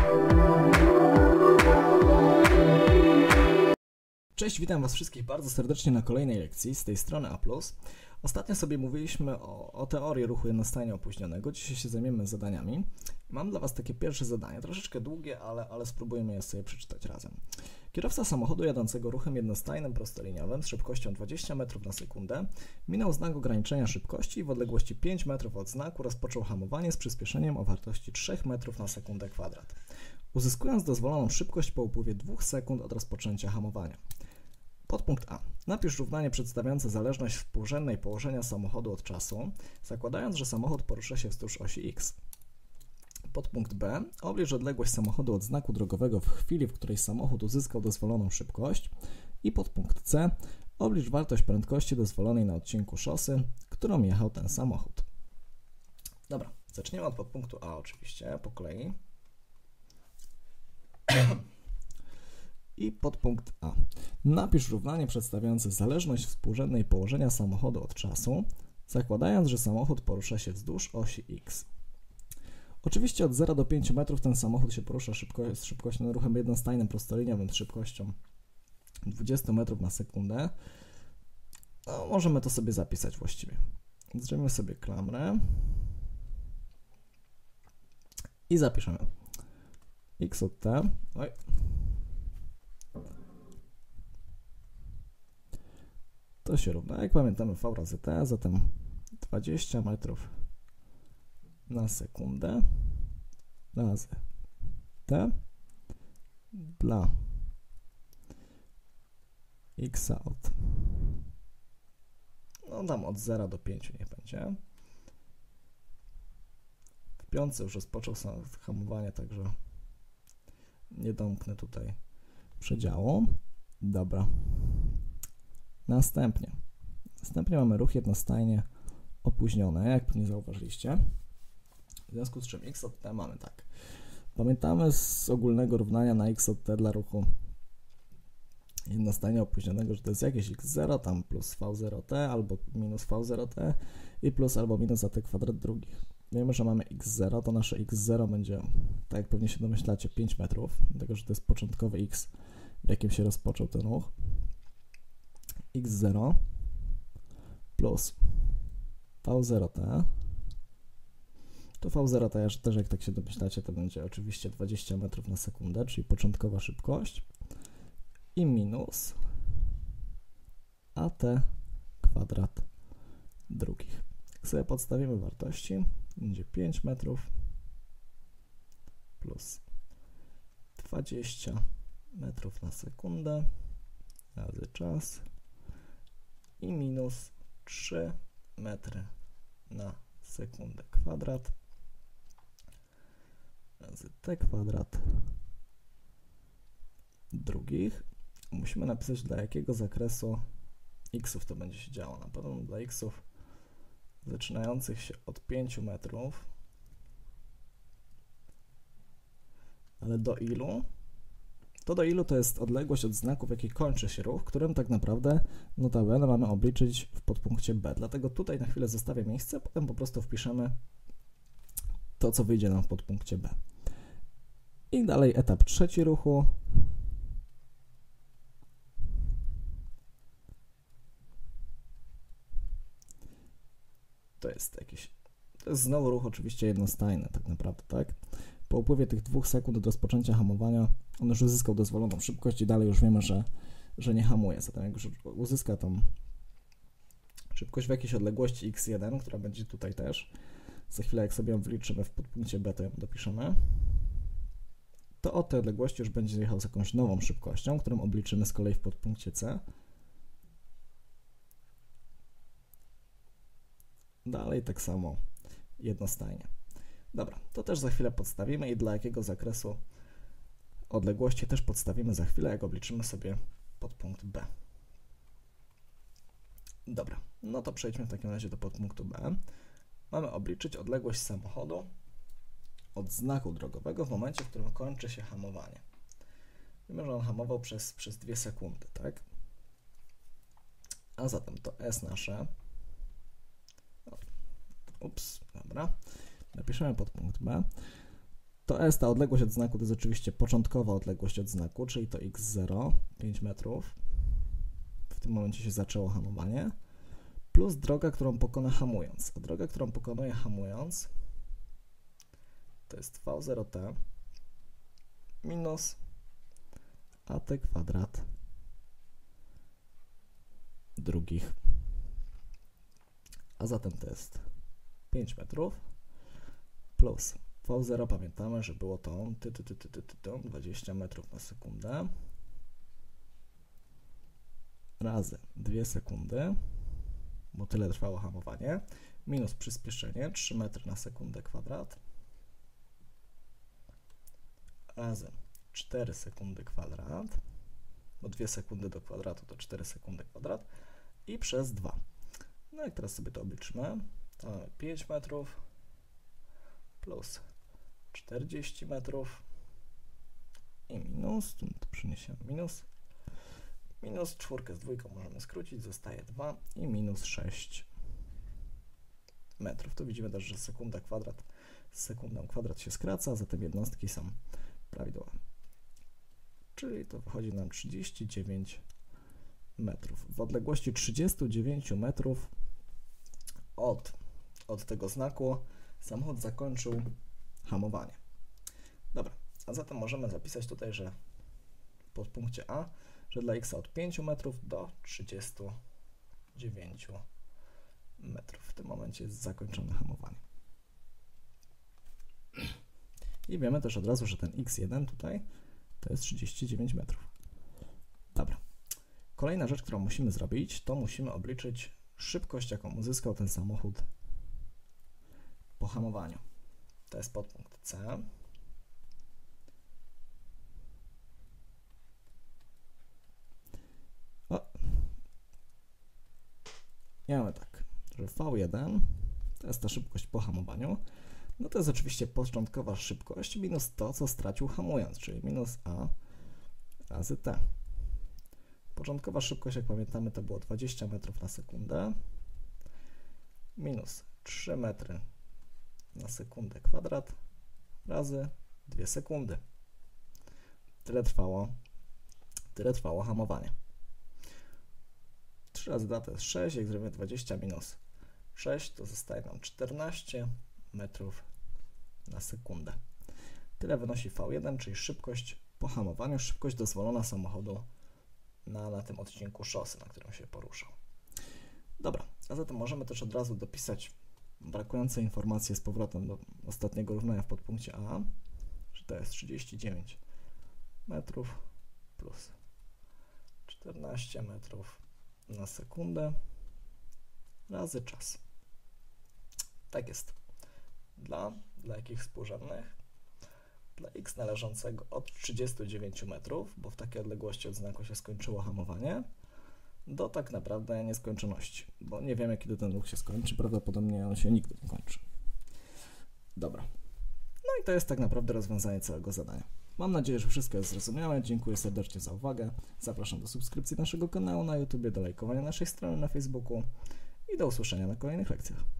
Cześć, witam Was wszystkich bardzo serdecznie na kolejnej lekcji z tej strony A+. Ostatnio sobie mówiliśmy o teorii ruchu jednostajnie opóźnionego. Dzisiaj się zajmiemy zadaniami. Mam dla Was takie pierwsze zadanie, troszeczkę długie, ale spróbujemy je sobie przeczytać razem. Kierowca samochodu jadącego ruchem jednostajnym prostoliniowym z szybkością 20 metrów na sekundę minął znak ograniczenia szybkości i w odległości 5 metrów od znaku rozpoczął hamowanie z przyspieszeniem o wartości 3 metrów na sekundę kwadrat. Uzyskując dozwoloną szybkość po upływie 2 sekund od rozpoczęcia hamowania. Podpunkt A. Napisz równanie przedstawiające zależność współrzędnej położenia samochodu od czasu, zakładając, że samochód porusza się wzdłuż osi X. Podpunkt B. Oblicz odległość samochodu od znaku drogowego w chwili, w której samochód uzyskał dozwoloną szybkość. I podpunkt C. Oblicz wartość prędkości dozwolonej na odcinku szosy, którą jechał ten samochód. Dobra, zaczniemy od podpunktu A oczywiście, po kolei. I podpunkt A. Napisz równanie przedstawiające zależność współrzędnej położenia samochodu od czasu, zakładając, że samochód porusza się wzdłuż osi X. Oczywiście od 0 do 5 metrów ten samochód się porusza z szybkością ruchem jednostajnym prostoliniowym z szybkością 20 metrów na sekundę. No, możemy to sobie zapisać właściwie. Zrobimy sobie klamrę i zapiszemy X od T. Oj. To się równa, jak pamiętamy, V razy T, zatem 20 metrów na sekundę razy T dla X od, no dam od 0 do 5 niech będzie. W piątce już rozpoczął hamowanie, także nie domknę tutaj przedziału. Dobra. Następnie mamy ruch jednostajnie opóźniony, jak pewnie zauważyliście. W związku z czym X od T mamy tak. Pamiętamy z ogólnego równania na X od T dla ruchu jednostajnie opóźnionego, że to jest jakieś X0, tam plus V0T albo minus V0T i plus albo minus AT kwadrat drugich. Wiemy, że mamy X0, to nasze X0 będzie, tak jak pewnie się domyślacie, 5 metrów, dlatego że to jest początkowy X, w jakim się rozpoczął ten ruch. X0 plus V0T. To V0T też, jak tak się domyślacie, to będzie oczywiście 20 metrów na sekundę, czyli początkowa szybkość i minus AT kwadrat drugich. Jak sobie podstawimy wartości, będzie 5 metrów plus 20 metrów na sekundę razy czas i minus 3 metry na sekundę kwadrat razy T kwadrat drugich. Musimy napisać, dla jakiego zakresu x'ów to będzie się działo. Na pewno dla x'ów zaczynających się od 5 metrów, ale do ilu? To do ilu to jest odległość od znaku, w jakiej kończy się ruch, którym tak naprawdę notabene mamy obliczyć w podpunkcie B. Dlatego tutaj na chwilę zostawię miejsce, potem po prostu wpiszemy to, co wyjdzie nam w podpunkcie B. I dalej etap trzeci ruchu. To jest znowu ruch oczywiście jednostajny tak naprawdę, tak? Po upływie tych 2 sekund od rozpoczęcia hamowania on już uzyskał dozwoloną szybkość i dalej już wiemy, że nie hamuje. Zatem jak już uzyska tą szybkość w jakiejś odległości x1, która będzie tutaj też, za chwilę jak sobie ją wyliczymy w podpunkcie B, to ją dopiszemy, to od tej odległości już będzie jechał z jakąś nową szybkością, którą obliczymy z kolei w podpunkcie C. Dalej tak samo jednostajnie. Dobra, to też za chwilę podstawimy i dla jakiego zakresu odległości też podstawimy za chwilę, jak obliczymy sobie podpunkt B. Dobra, no to przejdźmy w takim razie do podpunktu B. Mamy obliczyć odległość samochodu od znaku drogowego w momencie, w którym kończy się hamowanie. Wiemy, że on hamował przez 2 sekundy, tak? A zatem to S nasze. Ups, dobra. Napiszemy podpunkt B. To S, ta odległość od znaku, to jest oczywiście początkowa odległość od znaku, czyli to x0, 5 metrów. W tym momencie się zaczęło hamowanie. Plus droga, którą pokona hamując. A droga, którą pokonuje hamując, to jest v0t minus at kwadrat drugich. A zatem to jest 5 metrów plus v0, pamiętamy, że było to 20 metrów na sekundę razy 2 sekundy, bo tyle trwało hamowanie, minus przyspieszenie 3 metry na sekundę kwadrat razy 4 sekundy kwadrat, bo 2 sekundy do kwadratu to 4 sekundy kwadrat i przez 2. No jak teraz sobie to obliczymy, to mamy 5 metrów plus 40 metrów i minus, tu to przeniesiemy minus 4 z 2 możemy skrócić, zostaje 2 i minus 6 metrów. Tu widzimy też, że sekunda kwadrat z sekundą kwadrat się skraca, zatem jednostki są prawidłowe. Czyli to wychodzi nam 39 metrów. W odległości 39 metrów od tego znaku samochód zakończył hamowanie. Dobra, a zatem możemy zapisać tutaj, że w podpunkcie A, że dla x od 5 metrów do 39 metrów. W tym momencie jest zakończone hamowanie. I wiemy też od razu, że ten x1 tutaj to jest 39 metrów. Dobra. Kolejna rzecz, którą musimy zrobić, to musimy obliczyć szybkość, jaką uzyskał ten samochód po hamowaniu. To jest podpunkt C. I mamy tak, że V1 to jest ta szybkość po hamowaniu. No to jest oczywiście początkowa szybkość minus to, co stracił hamując, czyli minus A razy T. Początkowa szybkość, jak pamiętamy, to było 20 metrów na sekundę minus 3 metry na sekundę kwadrat razy 2 sekundy. Tyle trwało hamowanie. 3 razy 2 to jest 6, jak zrobimy 20 minus 6, to zostaje nam 14 metrów na sekundę. Tyle wynosi V1, czyli szybkość po hamowaniu, szybkość dozwolona samochodu na tym odcinku szosy, na którym się poruszał. Dobra, a zatem możemy też od razu dopisać brakujące informacje z powrotem do ostatniego równania w podpunkcie A, że to jest 39 metrów plus 14 metrów na sekundę razy czas. Tak jest. Dla jakich współrzędnych? Dla x należącego od 39 metrów, bo w takiej odległości od znaku się skończyło hamowanie, do tak naprawdę nieskończoności, bo nie wiemy, kiedy ten ruch się skończy, prawdopodobnie on się nigdy nie kończy. Dobra. No i to jest tak naprawdę rozwiązanie całego zadania. Mam nadzieję, że wszystko jest zrozumiałe. Dziękuję serdecznie za uwagę. Zapraszam do subskrypcji naszego kanału na YouTube, do lajkowania naszej strony na Facebooku i do usłyszenia na kolejnych lekcjach.